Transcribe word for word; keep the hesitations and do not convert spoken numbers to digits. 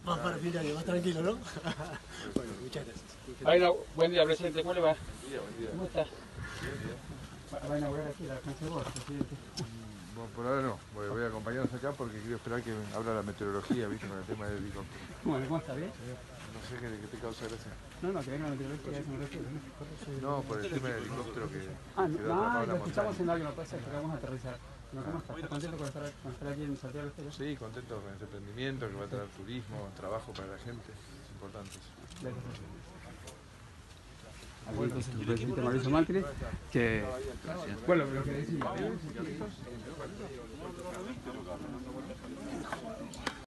Más para fin de año, más tranquilo, ¿no? Bueno, muchas gracias. Bueno, buen día, presidente. ¿Cómo le va? Buen día, buen día. ¿Cómo está? Bien, bien. Va a inaugurar aquí la cancha de golf, presidente. Bueno, por ahora no, voy, voy a acompañarnos acá porque quiero esperar que abra la meteorología, ¿viste? Con el tema del helicóptero. Bueno, ¿cómo está? ¿Bien? No sé qué, qué te causa gracia. No, no, que venga la meteorología, eso me refiero, ¿no? No, por el tema del helicóptero que Ah, no, quedó ah, atrapado en lo la escuchamos montaña. en algo, me parece que vamos a aterrizar. ¿No, ¿Cómo está? ¿Está contento con estar, con estar aquí en Santiago del Estero? Sí, contento con este emprendimiento que va a traer turismo, trabajo para la gente. Es importante eso. Gracias. Aquí entonces el presidente Mauricio Macri, que, bueno, lo que decimos,